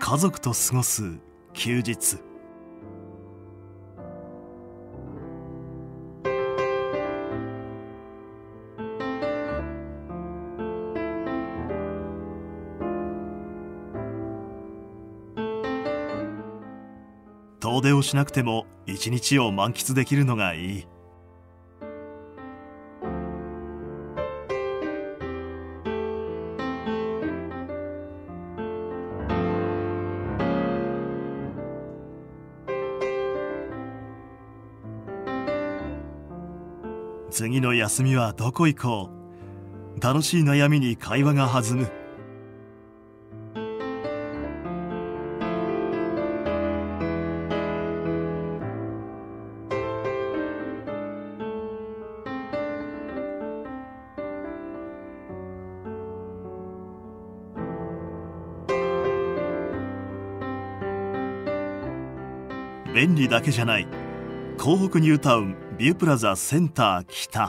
家族と過ごす休日。遠出をしなくても一日を満喫できるのがいい。次の休みはどこ行こう。楽しい悩みに会話が弾む。便利だけじゃない。港北ニュータウンビュープラザセンター北。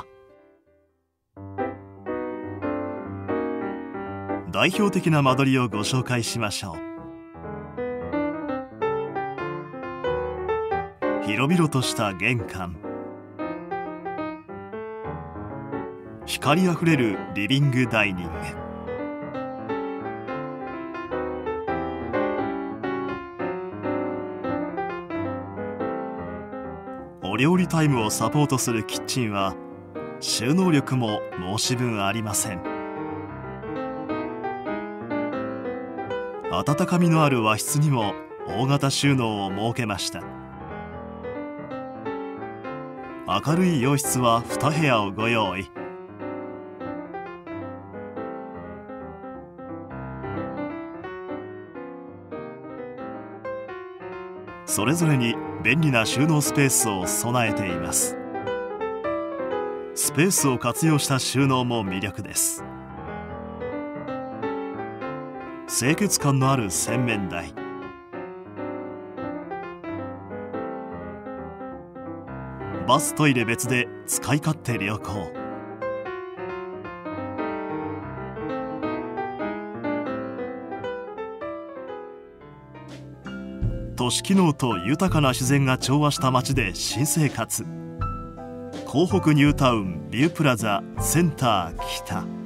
代表的な間取りをご紹介しましょう。広々とした玄関、光あふれるリビングダイニング、お料理タイムをサポートするキッチンは収納力も申し分ありません。温かみのある和室にも大型収納を設けました。明るい洋室は2部屋をご用意。それぞれに便利な収納スペースを備えています。スペースを活用した収納も魅力です。清潔感のある洗面台、バストイレ別で使い勝手良好。都市機能と豊かな自然が調和した街で新生活。港北ニュータウンビュープラザセンター北。